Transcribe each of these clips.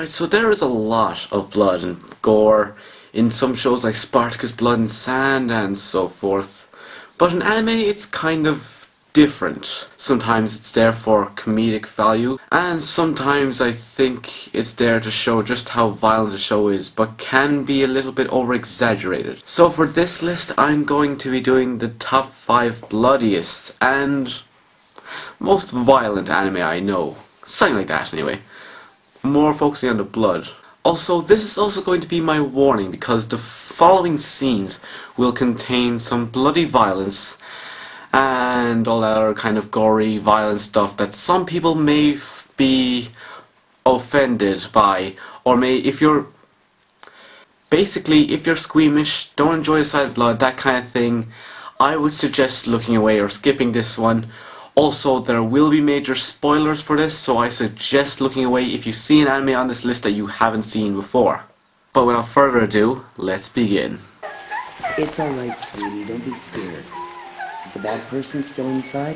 Alright, so there is a lot of blood and gore in some shows like Spartacus Blood and Sand and so forth. But in anime it's kind of different. Sometimes it's there for comedic value, and sometimes I think it's there to show just how violent the show is, but can be a little bit over-exaggerated. So for this list I'm going to be doing the top 5 bloodiest and most violent anime I know. Something like that anyway. More focusing on the blood. Also, this is also going to be my warning because the following scenes will contain some bloody violence and all that other kind of gory, violent stuff that some people may be offended by, or may, if you're squeamish, don't enjoy the sight of blood, that kind of thing, I would suggest looking away or skipping this one. Also, there will be major spoilers for this, so I suggest looking away if you see an anime on this list that you haven't seen before. But without further ado, let's begin. It's alright, sweetie, don't be scared. Is the bad person still inside?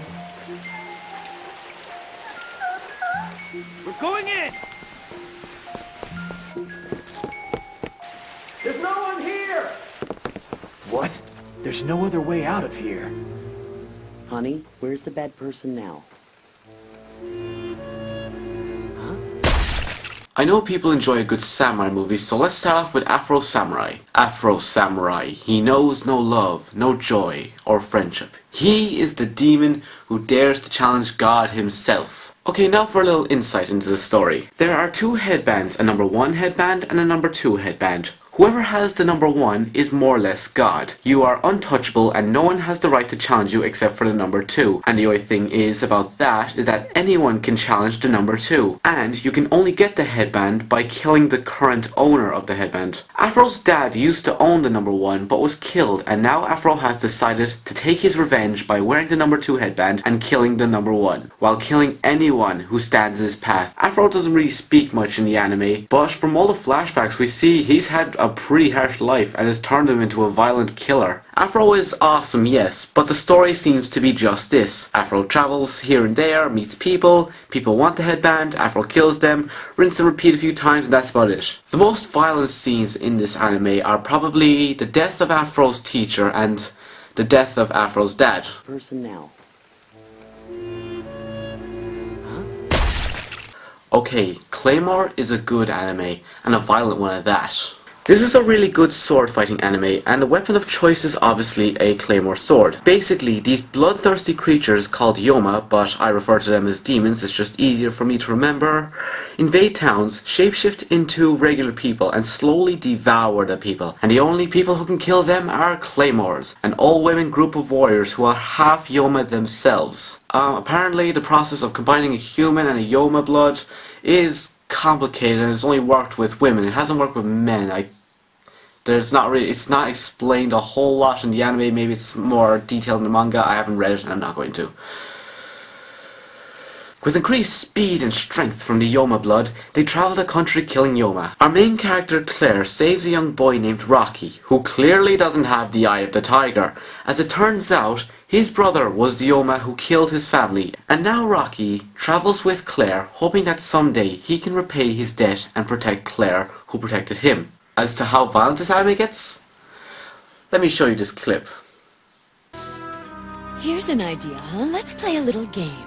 We're going in! There's no one here! What? There's no other way out of here. Honey, where's the bad person now? I know people enjoy a good samurai movie, so let's start off with Afro Samurai. Afro Samurai, he knows no love, no joy, or friendship. He is the demon who dares to challenge God himself. Okay, now for a little insight into the story. There are 2 headbands, a number 1 headband and a number 2 headband. Whoever has the number 1 is more or less God. You are untouchable and no one has the right to challenge you except for the number 2. And the only thing is about that is that anyone can challenge the number 2. And you can only get the headband by killing the current owner of the headband. Afro's dad used to own the number 1 but was killed, and now Afro has decided to take his revenge by wearing the number 2 headband and killing the number 1, while killing anyone who stands in his path. Afro doesn't really speak much in the anime, but from all the flashbacks we see he's had a pretty harsh life and has turned him into a violent killer. Afro is awesome, yes, but the story seems to be just this. Afro travels here and there, meets people want the headband, Afro kills them, rinse and repeat a few times, and that's about it. The most violent scenes in this anime are probably the death of Afro's teacher and the death of Afro's dad. Person now. Okay, Claymore is a good anime, and a violent one at that. This is a really good sword fighting anime, and the weapon of choice is obviously a claymore sword. Basically, these bloodthirsty creatures called Yoma, but I refer to them as demons, it's just easier for me to remember, invade towns, shapeshift into regular people, and slowly devour the people. And the only people who can kill them are claymores, an all-women group of warriors who are half Yoma themselves. Apparently, the process of combining a human and a Yoma blood is complicated, and it's only worked with women. It hasn't worked with men. It's not explained a whole lot in the anime. Maybe it's more detailed in the manga. I haven't read it and I'm not going to. With increased speed and strength from the Yoma blood, they travel the country killing Yoma. Our main character Claire saves a young boy named Rocky, who clearly doesn't have the eye of the tiger. As it turns out, his brother was the Yoma who killed his family, and now Rocky travels with Claire, hoping that someday he can repay his debt and protect Claire, who protected him. As to how violent this anime gets, let me show you this clip. Here's an idea, huh? Let's play a little game.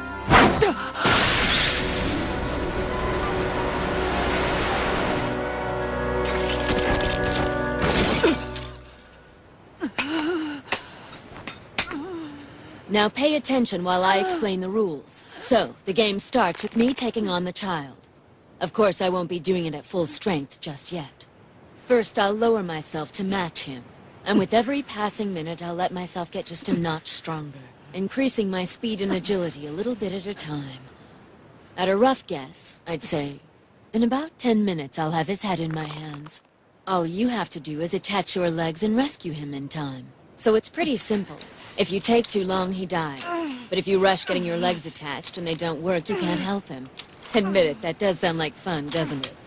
Now pay attention while I explain the rules. So, the game starts with me taking on the child. Of course, I won't be doing it at full strength just yet. First, I'll lower myself to match him. And with every passing minute, I'll let myself get just a notch stronger, increasing my speed and agility a little bit at a time. At a rough guess, I'd say, in about 10 minutes, I'll have his head in my hands. All you have to do is attach your legs and rescue him in time. So it's pretty simple. If you take too long, he dies. But if you rush getting your legs attached and they don't work, you can't help him. Admit it, that does sound like fun, doesn't it?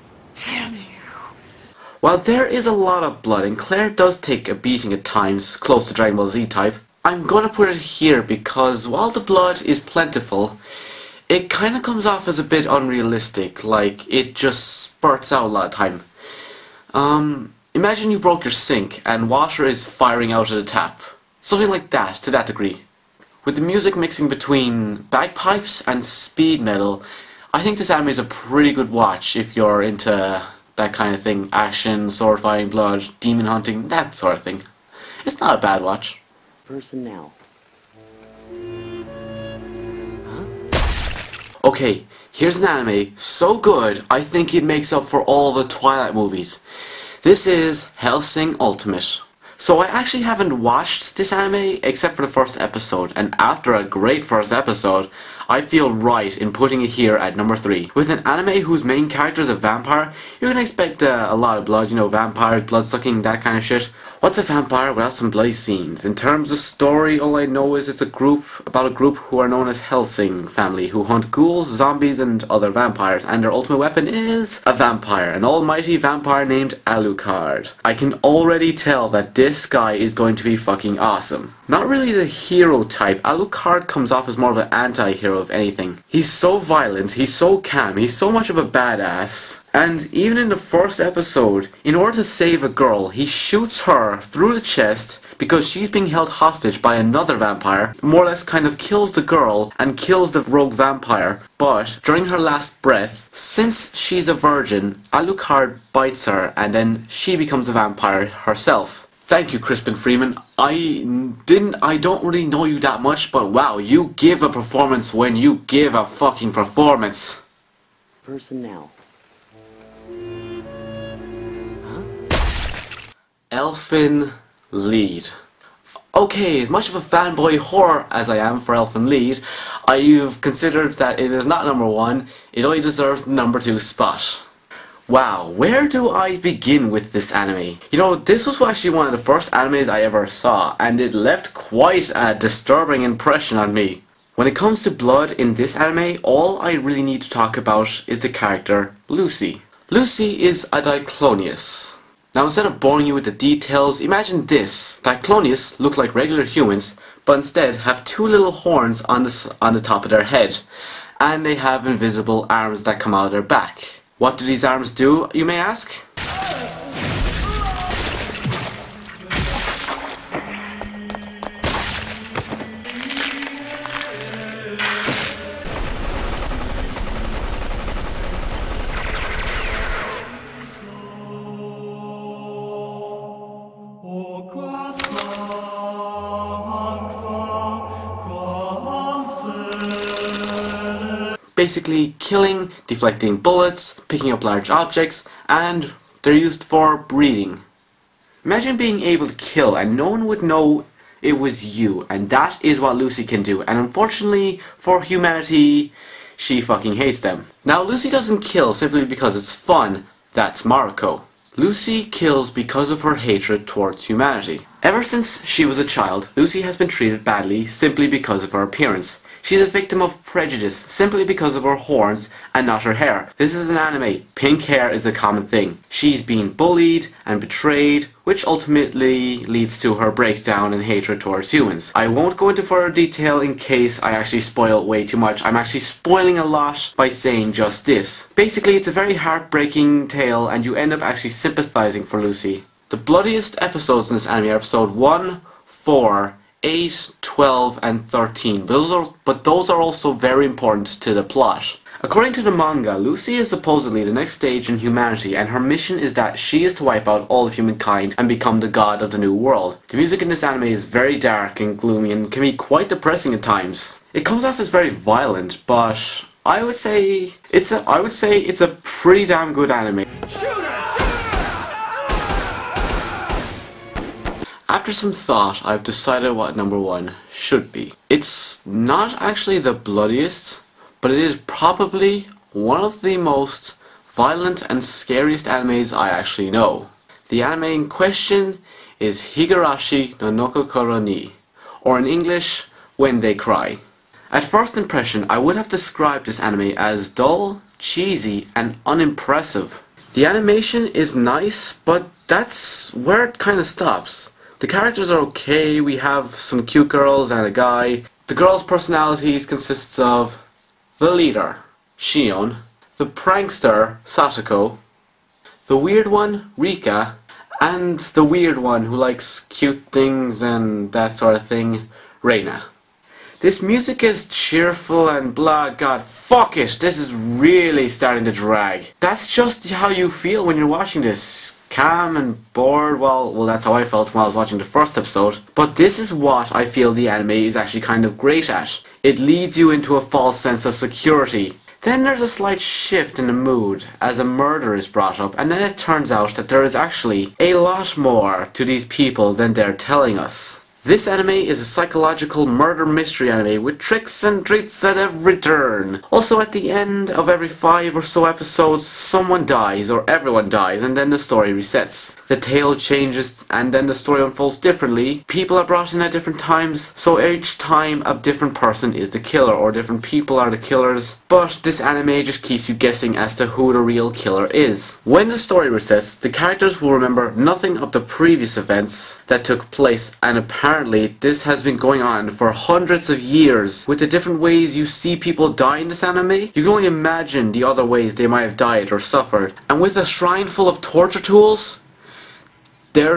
While there is a lot of blood, and Claire does take a beating at times, close to Dragon Ball Z type, I'm gonna put it here because while the blood is plentiful, it kind of comes off as a bit unrealistic, like it just spurts out a lot of time. Imagine you broke your sink and water is firing out of the tap. Something like that, to that degree. With the music mixing between bagpipes and speed metal, I think this anime is a pretty good watch if you're into that kind of thing. Action, sword fighting, blood, demon hunting, that sort of thing. It's not a bad watch. Person now. Okay, here's an anime so good I think it makes up for all the Twilight movies. This is Hellsing Ultimate. So I actually haven't watched this anime except for the first episode, and after a great first episode, I feel right in putting it here at number 3. With an anime whose main character is a vampire, you're gonna expect a lot of blood, you know, vampires, blood sucking, that kind of shit. What's a vampire without some bloody scenes? In terms of story, all I know is it's about a group who are known as Hellsing family, who hunt ghouls, zombies, and other vampires, and their ultimate weapon is a vampire, an almighty vampire named Alucard. I can already tell that this guy is going to be fucking awesome. Not really the hero type, Alucard comes off as more of an anti-hero if anything. He's so violent, he's so calm, he's so much of a badass. And even in the first episode, in order to save a girl, he shoots her through the chest because she's being held hostage by another vampire, more or less kind of kills the girl and kills the rogue vampire. But during her last breath, since she's a virgin, Alucard bites her and then she becomes a vampire herself. Thank you, Crispin Freeman. I don't really know you that much, but wow, you give a performance when you give a fucking performance. Person now. Elfen Lied. Okay, as much of a fanboy whore as I am for Elfen Lied, I've considered that it is not number 1, it only deserves the number 2 spot. Wow, where do I begin with this anime? You know, this was actually one of the first animes I ever saw, and it left quite a disturbing impression on me. When it comes to blood in this anime, all I really need to talk about is the character Lucy. Lucy is a Diclonius. Now, instead of boring you with the details, imagine this. Diclonius look like regular humans, but instead have 2 little horns on the top of their head. And they have invisible arms that come out of their back. What do these arms do, you may ask? Basically killing, deflecting bullets, picking up large objects, and they're used for breeding. Imagine being able to kill and no one would know it was you, and that is what Lucy can do, and unfortunately for humanity, she fucking hates them. Now, Lucy doesn't kill simply because it's fun, that's Mariko. Lucy kills because of her hatred towards humanity. Ever since she was a child, Lucy has been treated badly simply because of her appearance. She's a victim of prejudice simply because of her horns and not her hair. This is an anime. Pink hair is a common thing. She's been bullied and betrayed, which ultimately leads to her breakdown and hatred towards humans. I won't go into further detail in case I actually spoil way too much. I'm actually spoiling a lot by saying just this. Basically, it's a very heartbreaking tale and you end up actually sympathizing for Lucy. The bloodiest episodes in this anime are episode 1, 4, 8, 12 and 13, but those are also very important to the plot. According to the manga, Lucy is supposedly the next stage in humanity and her mission is that she is to wipe out all of humankind and become the god of the new world. The music in this anime is very dark and gloomy and can be quite depressing at times. It comes off as very violent, but I would say it's a pretty damn good anime. After some thought, I've decided what number 1 should be. It's not actually the bloodiest, but it is probably one of the most violent and scariest animes I actually know. The anime in question is Higurashi no Nokokoro ni, or in English, When They Cry. At first impression, I would have described this anime as dull, cheesy, and unimpressive. The animation is nice, but that's where it kind of stops. The characters are okay, we have some cute girls and a guy. The girls' personalities consists of the leader, Shion, the prankster, Satoko, the weird one, Rika, and the weird one who likes cute things and that sort of thing, Reina. This music is cheerful and blah, god, fuck it, this is really starting to drag. That's just how you feel when you're watching this. Calm and bored, well that's how I felt when I was watching the first episode. But this is what I feel the anime is actually kind of great at. It leads you into a false sense of security. Then there's a slight shift in the mood as a murder is brought up, and then it turns out that there is actually a lot more to these people than they're telling us. This anime is a psychological murder mystery anime with tricks and treats at every turn. Also, at the end of every 5 or so episodes, someone dies or everyone dies and then the story resets. The tale changes and then the story unfolds differently. People are brought in at different times, so each time a different person is the killer or different people are the killers. But this anime just keeps you guessing as to who the real killer is. When the story resets, the characters will remember nothing of the previous events that took place, and apparently this has been going on for hundreds of years. With the different ways you see people die in this anime, you can only imagine the other ways they might have died or suffered. And with a shrine full of torture tools, there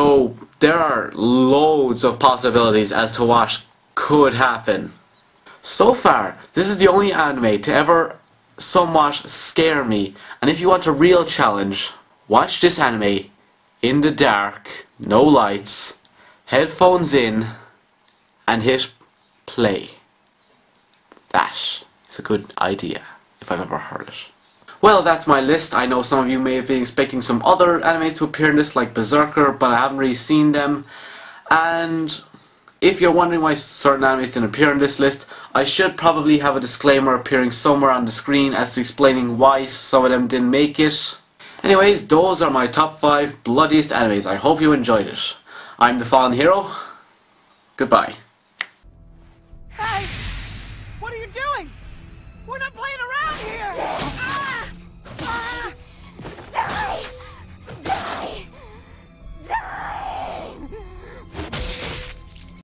are loads of possibilities as to what could happen. So far, this is the only anime to ever somewhat scare me, and if you want a real challenge, watch this anime in the dark, no lights, headphones in, and hit play. That is a good idea, if I've ever heard it. Well, that's my list. I know some of you may have been expecting some other animes to appear in this, like Berserker, but I haven't really seen them. And if you're wondering why certain animes didn't appear in this list, I should probably have a disclaimer appearing somewhere on the screen as to explaining why some of them didn't make it. Anyways, those are my top 5 bloodiest animes. I hope you enjoyed it. I'm the Fallen Hero. Goodbye. Hey! What are you doing? We're not playing around here! Ah! Ah!